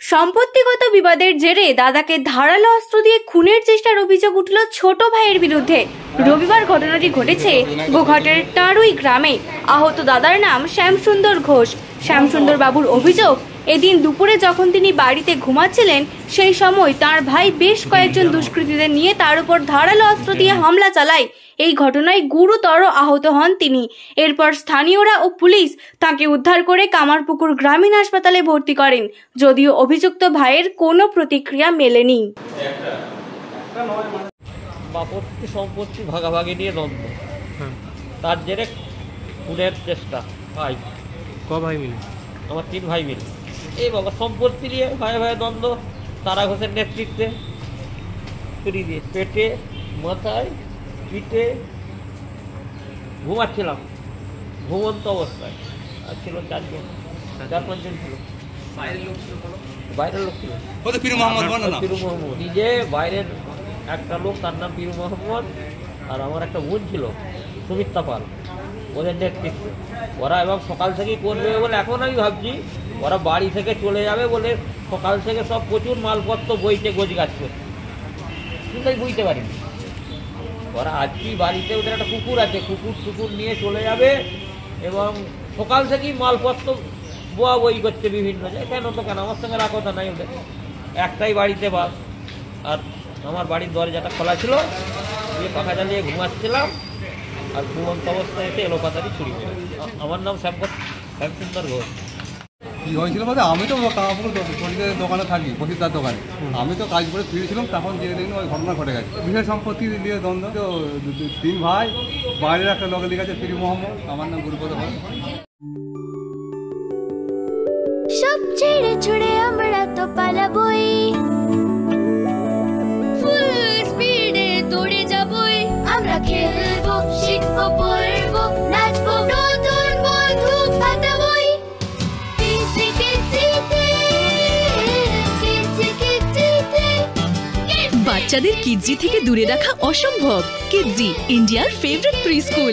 সম্পত্তিগত বিবাদের জেরে দাদাকে ধারালো অস্ত্র দিয়ে খুনের চেষ্টার অভিযোগ উঠল ছোট ভাইয়ের বিরুদ্ধে। রবিবার ঘটনাটি ঘটেছে গোঘাটের টাড়ুই গ্রামে। আহত দাদার নাম শ্যামসুন্দর ঘোষ। শ্যামসুন্দর বাবুর অভিযোগ, এদিন দুপুরে যখন তিনি বাড়িতে ঘুমাচ্ছিলেন সেই সময় তার ভাই বেশ কয়েকজন দুষ্কৃতীদের নিয়ে তার উপর ধারালো অস্ত্র দিয়ে হামলা চালায়। এই ঘটনায় গুরুতর আহত হন তিনি। এরপর স্থানীয়রা ও পুলিশ তাকে উদ্ধার করে কামারপুকুর গ্রামীণ হাসপাতালে ভর্তি করেন, যদিও অভিযুক্ত ভাইয়ের কোনো প্রতিক্রিয়া মেলেনি। সম্পত্তি ভাগাভাগি নিয়ে দ্বন্দ্ব, তার জেরে খুনের চেষ্টা। ভাই ভাই মিলে, আমার 3 ভাই মিলে এই বাবা সম্পত্তি নিয়ে ভাই দ্বন্দ্ব। তারা ঘোষের নেতৃত্বে ছুরি দিয়ে পেটে, মাথায়, পিঠে ঘুমাচ্ছিলাম ঘুমন্ত অবস্থায়। আর ছিল 4-5 জন ছিল, বাইরের লোক ছিল। পিরু মোহাম্মদ নিজে, বাইরের একটা লোক তার নাম পিরু মোহাম্মদ, আর আমার একটা বোন ছিল সুমিত্রা পাল, ওদের নেতৃত্বে ওরা। এবং সকাল থেকেই করবে বলে এখন আমি ভাবছি ওরা বাড়ি থেকে চলে যাবে বলে সকাল থেকে সব প্রচুর মালপত্র বইতে গোছগাছ করছে, কিন্তু আমি বুঝতে পারিনি ওরা আজকেই বাড়িতে ওদের একটা কুকুর আছে, কুকুর নিয়ে চলে যাবে এবং সকাল থেকেই মালপত্র বোয়া বই করছে বিভিন্ন জায়গায়। কেন আমার সঙ্গে রাখা কথা নাই ওদের, একটাই বাড়িতে বাস। আর আমার বাড়ির দরজাটা খোলা ছিল, দিয়ে পাখা জ্বালিয়ে ঘুমাচ্ছিলাম, আর ঘুমন্ত অবস্থায় এসে এলোপাতারি ছুরি মেরে। আমার নাম শ্যামসুন্দর ঘোষ। কী হয়েছিল বলতে, আমি তো কামারপুকুর দোকানে থাকি, প্রসিদ্ধার দোকানে। আমি তো কাজ করে ফিরেছিলাম, তখন যে দেখুন ওই ঘটনা ঘটে গেছে। বিশেষ সম্পত্তি দিয়ে দ্বন্দ্ব। তো 3 ভাই, বাইরের একটা লোকের দিকে আছে পিরু মোহাম্মদ, আমার নাম গুরুপদ ঘোষ। সব ছেড়ে ছুড়ে আমরা তো পালাবই, ফুল স্পিডে দৌড়ে যাবই। আমরা খেলবো, শিখবো, পড়বো, নাচবো, নতুন বন্ধু পাতাবই। বাচ্চাদের কিডজি থেকে দূরে রাখা অসম্ভব। কিডজি, ইন্ডিয়ার ফেভারিট প্রি স্কুল।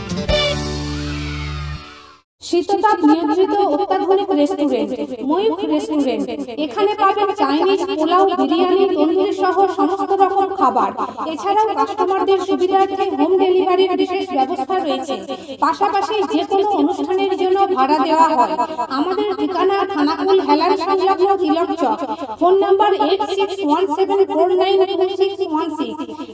শীততাপ নিয়ন্ত্রিত অত্যাধুনিক রেস্টুরেন্ট ময়ূখ রেস্টুরেন্ট। এখানে পাবেন চাইনিজ, পোলাও, বিরিয়ানি, তন্দুরি সহ সমস্ত রকম খাবার। এছাড়াও কাস্টমারদের সুবিধার্থে হোম ডেলিভারির বিশেষ ব্যবস্থা রয়েছে। পাশাপাশি যে কোনো অনুষ্ঠানের জন্য ভাড়া দেওয়া হয়। আমাদের ঠিকানা খানাকুল হেলান সংলগ্ন তিলক চক। Phone number 8617492616,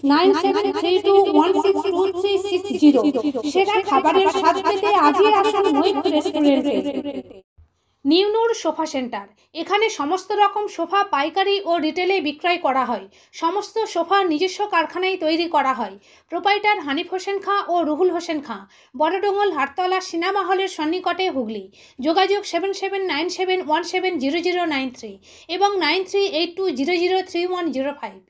9732162360। সেরা খাবারের স্বাদ পেতে আজই আসুন ময়ূখ রেস্টুরেন্টে। Newnur sofa centre. এখানে সমস্ত রকম সোফা পাইকারি ও রিটেলে বিক্রয় করা হয়। সমস্ত সোফা নিজস্ব কারখানায় তৈরি করা হয়। প্রোপাইটার হানিফ হোসেন খাঁ ও রুহুল হোসেন খাঁ, বড়ডোঙ্গল হাটতলা সিনেমা হলের সন্নিকটে, হুগলি। যোগাযোগ 7797170093 এবং 9382003105।